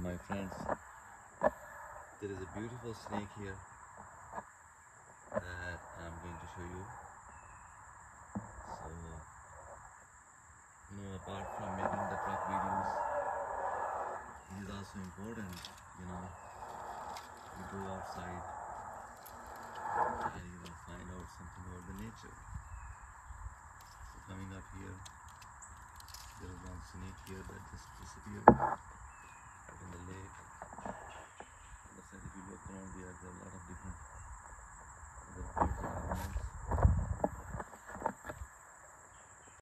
My friends, there is a beautiful snake here that I'm going to show you. So, apart from making the truck videos, it is also important, you go outside and find out something about the nature. So coming up here, there is one snake here that just disappeared.